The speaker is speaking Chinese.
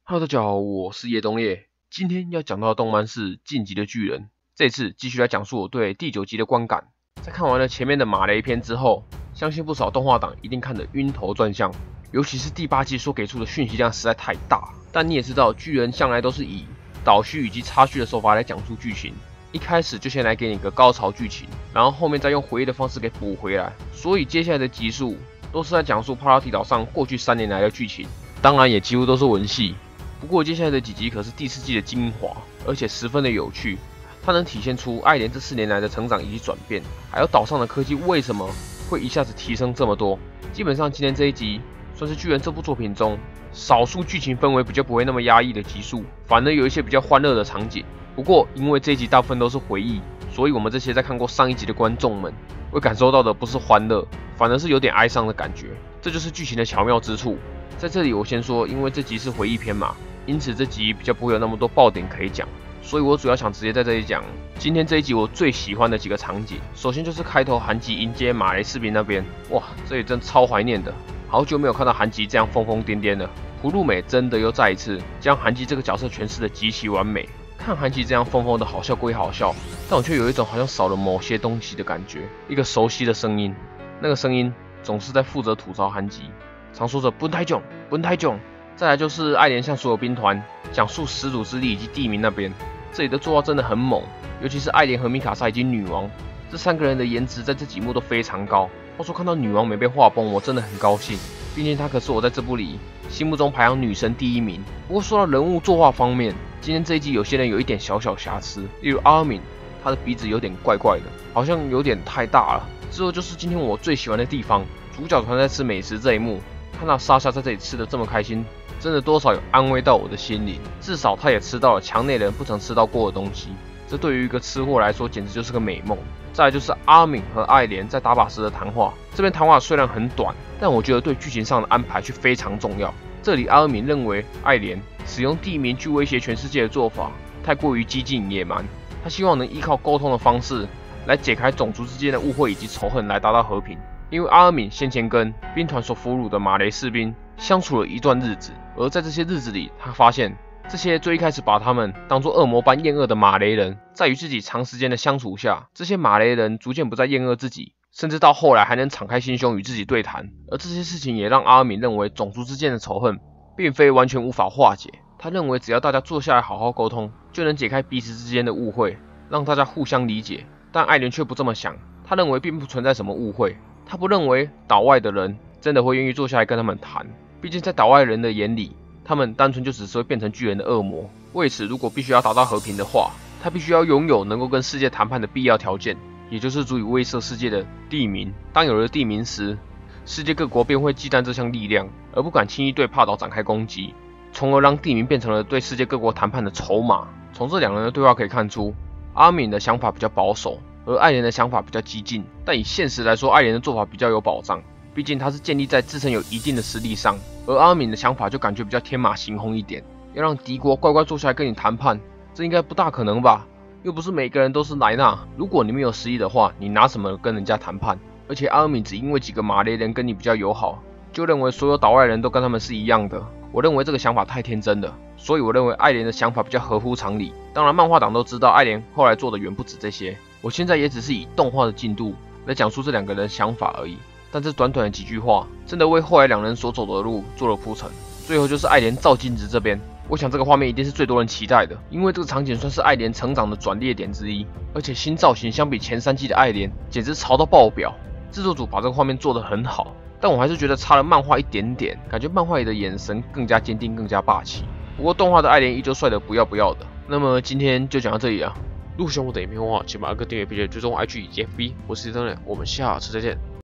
Hello， 大家好，我是叶东叶。今天要讲到的动漫是《进击的巨人》，这次继续来讲述我对第9集的观感。在看完了前面的马雷篇之后，相信不少动画党一定看得晕头转向，尤其是第8集所给出的讯息量实在太大。但你也知道，巨人向来都是以倒叙以及插叙的手法来讲述剧情，一开始就先来给你个高潮剧情，然后后面再用回忆的方式给补回来。所以接下来的集数都是在讲述帕拉提岛上过去3年来的剧情，当然也几乎都是文戏。不过接下来的几集可是第4季的精华，而且十分的有趣。它能体现出艾莲这4年来的成长以及转变，还有岛上的科技为什么会一下子提升这么多。基本上今天这一集算是巨人这部作品中少数剧情氛围比较不会那么压抑的集数，反而有一些比较欢乐的场景。不过因为这一集大部分都是回忆，所以我们这些在看过上一集的观众们会感受到的不是欢乐，反而是有点哀伤的感觉。这就是剧情的巧妙之处。在这里我先说，因为这集是回忆篇嘛，因此这集比较不会有那么多爆点可以讲，所以我主要想直接在这里讲今天这一集我最喜欢的几个场景。首先就是开头韩吉迎接马雷士兵那边，哇，这里真超怀念的，好久没有看到韩吉这样疯疯癫癫了。葫芦美真的又再一次将韩吉这个角色诠释的极其完美。看韩吉这样疯疯的好笑归好笑，但我却有一种好像少了某些东西的感觉。一个熟悉的声音，那个声音总是在负责吐槽韩吉，常说着不太囧，不太囧。再来就是艾莲向所有兵团讲述始祖之力以及地名那边，这里的作画真的很猛，尤其是艾莲和米卡莎以及女王这3个人的颜值在这几幕都非常高。话说看到女王没被画崩，我真的很高兴，毕竟她可是我在这部里心目中排行女神第1名。不过说到人物作画方面，今天这一集有些人有一点小小瑕疵，例如阿尔敏，他的鼻子有点怪怪的，好像有点太大了。之后就是今天我最喜欢的地方，主角团在吃美食这一幕，看到莎莎在这里吃的这么开心，真的多少有安慰到我的心灵，至少他也吃到了墙内人不曾吃到过的东西，这对于一个吃货来说简直就是个美梦。再来就是阿敏和艾莲在打靶时的谈话，这边谈话虽然很短，但我觉得对剧情上的安排却非常重要。这里阿敏认为艾莲使用地名去威胁全世界的做法太过于激进野蛮，他希望能依靠沟通的方式来解开种族之间的误会以及仇恨，来达到和平。因为阿尔敏先前跟兵团所俘虏的马雷士兵相处了一段日子，而在这些日子里，他发现这些最一开始把他们当作恶魔般厌恶的马雷人，在与自己长时间的相处下，这些马雷人逐渐不再厌恶自己，甚至到后来还能敞开心胸与自己对谈。而这些事情也让阿尔敏认为种族之间的仇恨并非完全无法化解，他认为只要大家坐下来好好沟通，就能解开彼此之间的误会，让大家互相理解。但艾莲却不这么想，他认为并不存在什么误会，他不认为岛外的人真的会愿意坐下来跟他们谈，毕竟在岛外人的眼里，他们单纯就只是会变成巨人的恶魔。为此，如果必须要达到和平的话，他必须要拥有能够跟世界谈判的必要条件，也就是足以威慑世界的地名。当有了地名时，世界各国便会忌惮这项力量，而不敢轻易对帕岛展开攻击，从而让地名变成了对世界各国谈判的筹码。从这2人的对话可以看出，阿敏的想法比较保守，而艾莲的想法比较激进。但以现实来说，艾莲的做法比较有保障，毕竟他是建立在自身有一定的实力上，而阿敏的想法就感觉比较天马行空一点，要让敌国乖乖坐下来跟你谈判，这应该不大可能吧？又不是每个人都是莱纳，如果你没有实力的话，你拿什么跟人家谈判？而且阿尔敏只因为几个马雷人跟你比较友好，就认为所有岛外人都跟他们是一样的。我认为这个想法太天真了，所以我认为艾莲的想法比较合乎常理。当然漫画党都知道艾莲后来做的远不止这些，我现在也只是以动画的进度来讲述这2个人的想法而已。但这短短的几句话，真的为后来2人所走的路做了铺陈。最后就是艾莲照镜子这边，我想这个画面一定是最多人期待的，因为这个场景算是艾莲成长的转捩点之一，而且新造型相比前3季的艾莲简直潮到爆表。制作组把这个画面做得很好，但我还是觉得差了漫画一点点，感觉漫画里的眼神更加坚定，更加霸气。不过动画的艾莲依旧帅得不要不要的。那么今天就讲到这里啊，如果喜欢我的影片的话，请把按个订阅并且追踪 IG 以及 FB， 我是叶登人，我们下次再见。